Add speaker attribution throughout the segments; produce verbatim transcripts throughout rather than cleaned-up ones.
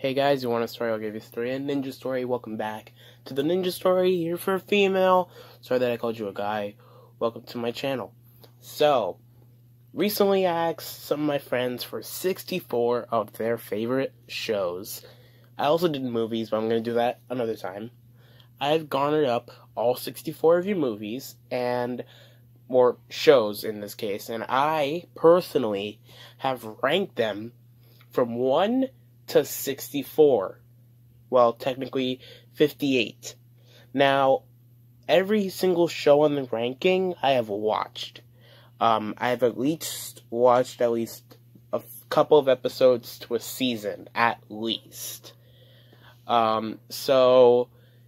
Speaker 1: Hey guys, you want a story? I'll give you a story. A ninja story. Welcome back to the ninja story. Here for a female. Sorry that I called you a guy. Welcome to my channel. So, recently I asked some of my friends for sixty-four of their favorite shows. I also did movies, but I'm going to do that another time. I've garnered up all sixty-four of your movies, and or shows in this case, and I personally have ranked them from one to sixty-four. Well, technically fifty-eight. Now, every single show on the ranking I have watched. Um, I have at least watched at least a couple of episodes to a season, at least. Um, so,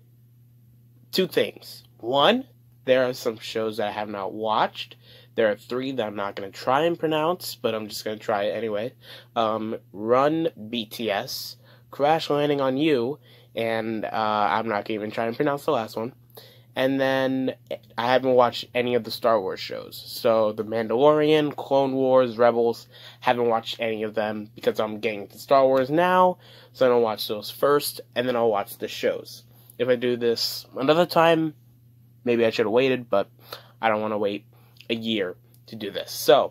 Speaker 1: two things. One, there are some shows that I have not watched. There are three that I'm not going to try and pronounce, but I'm just going to try it anyway. Um, Run B T S, Crash Landing on You, and uh, I'm not going to even try and pronounce the last one. And then I haven't watched any of the Star Wars shows. So The Mandalorian, Clone Wars, Rebels, haven't watched any of them because I'm getting into Star Wars now. So I'm going to watch those first, and then I'll watch the shows. If I do this another time, maybe I should have waited, but I don't want to wait a year to do this. So,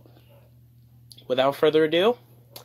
Speaker 1: without further ado,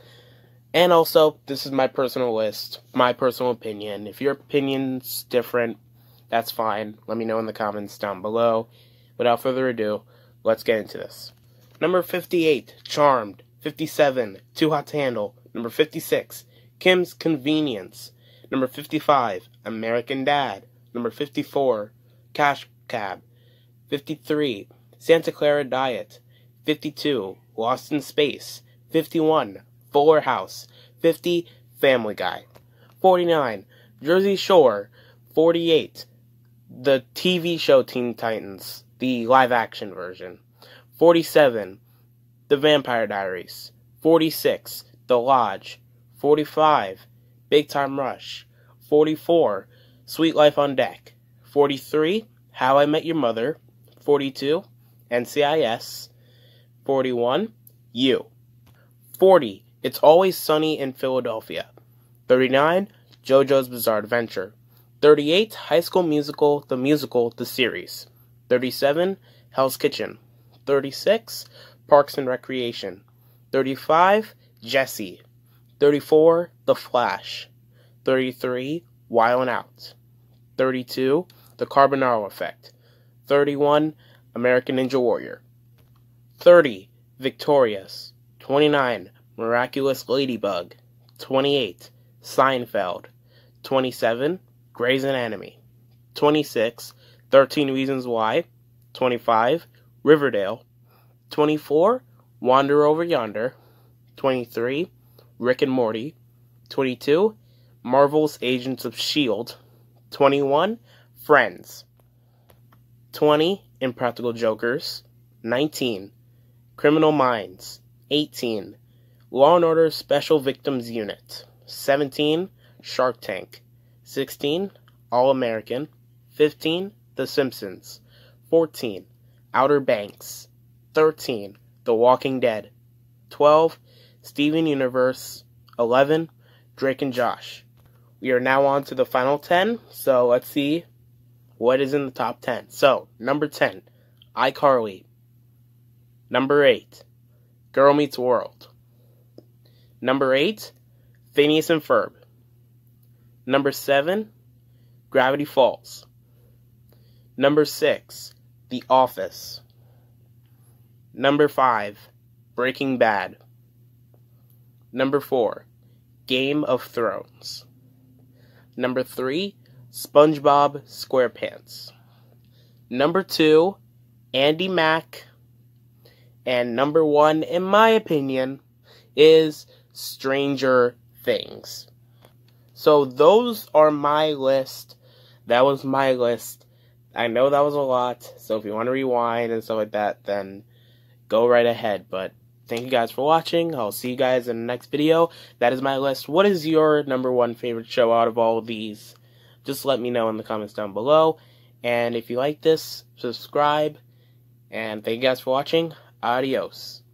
Speaker 1: and also, this is my personal list, my personal opinion. If your opinion's different, that's fine. Let me know in the comments down below. Without further ado, let's get into this. Number fifty-eight, Charmed. fifty-seven, Too Hot to Handle. Number fifty-six, Kim's Convenience. Number fifty-five, American Dad. Number fifty-four, Cash Cab. fifty-three, Santa Clara Diet. fifty-two, Lost in Space. fifty-one, Fuller House. fifty, Family Guy. forty-nine, Jersey Shore. forty-eight, the T V show Teen Titans, the live-action version. forty-seven, The Vampire Diaries. forty-six, The Lodge. forty-five, Big Time Rush. forty-four, Sweet Life on Deck. forty-three, How I Met Your Mother. forty-two, N C I S. forty-one, You. forty, It's Always Sunny in Philadelphia. thirty-nine, JoJo's Bizarre Adventure. thirty-eight, High School Musical, the musical, the series. thirty-seven, Hell's Kitchen. thirty-six, Parks and Recreation. thirty-five, Jessie. thirty-four, The Flash. thirty-three, Wild 'N Out. thirty-two, The Carbonaro Effect. thirty-one, American Ninja Warrior. thirty, Victorious. twenty-nine, Miraculous Ladybug. twenty-eight, Seinfeld. twenty-seven, Grey's Anatomy. twenty-six, thirteen Reasons Why. twenty-five, Riverdale. twenty-four, Wander Over Yonder. twenty-three, Rick and Morty. twenty-two, Marvel's Agents of S H I E L D. twenty-one, Friends. twenty, Impractical Jokers. nineteen, Criminal Minds. eighteen, Law and Order Special Victims Unit. seventeen, Shark Tank. sixteen, All American. fifteen, The Simpsons. fourteen, Outer Banks. thirteen, The Walking Dead. twelve, Steven Universe. eleven, Drake and Josh. We are now on to the final ten, so let's see what is in the top ten. So, number ten, iCarly. Number eight, Girl Meets World. Number eight, Phineas and Ferb. Number seven, Gravity Falls. Number six, The Office. Number five, Breaking Bad. Number four, Game of Thrones. Number three, SpongeBob SquarePants. Number two, Andy Mack. And number one, in my opinion, is Stranger Things. So those are my list. That was my list. I know that was a lot, so if you want to rewind and stuff like that, then go right ahead. But thank you guys for watching. I'll see you guys in the next video. That is my list. What is your number one favorite show out of all of these? Just let me know in the comments down below. And if you like this, subscribe. And thank you guys for watching. Adios.